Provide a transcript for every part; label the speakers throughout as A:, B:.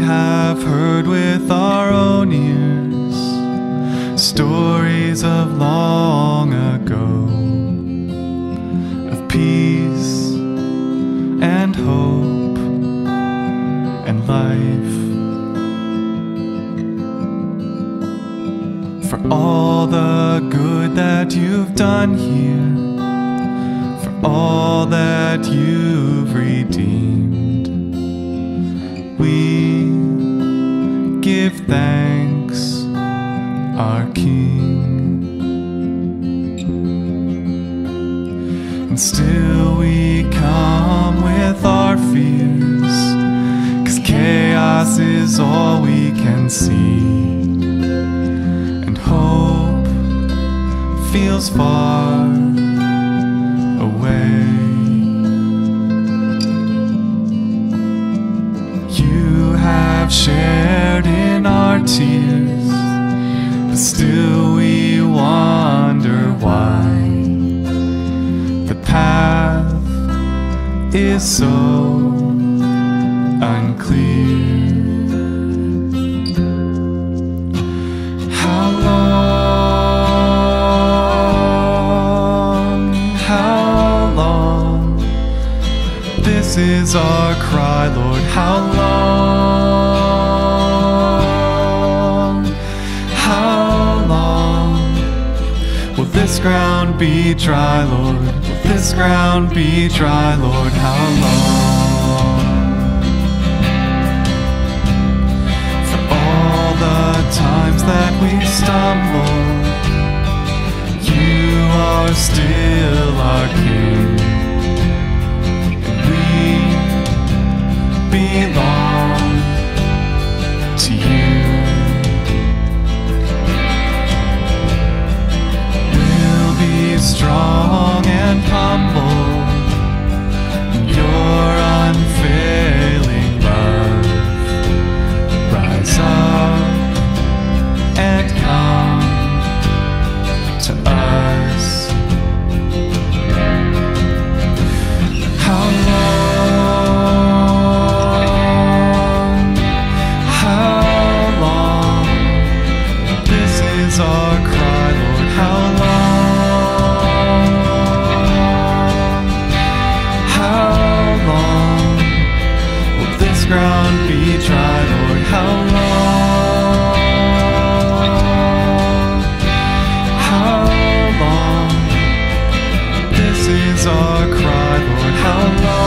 A: have heard with our own ears stories of long ago, of peace and hope and life. For all the good that you've done here, for all that you've redeemed, we give thanks, our King. And still we come with our fears, 'cause chaos is all we can see, and hope feels far away. You have shared in our tears, but still we wonder why the path is so unclear. How long? This is our cry, Lord. How long? How long will this ground be dry, Lord? Will this ground be dry, Lord? How long? For all the times that we stumble, you are still our King, and we belong to you. We'll be strong and humble in your unfailing love. Rise up and come to us. How long? How long? This is our cry, Lord. How long? How long will this ground be dry, Lord? How long? How long? This is our cry, Lord. How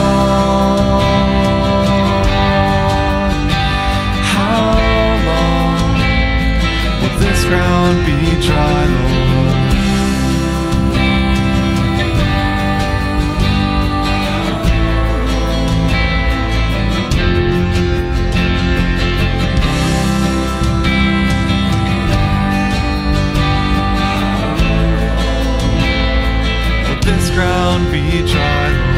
A: long? How long will this ground be dry, Lord? Will this ground be dry, Lord?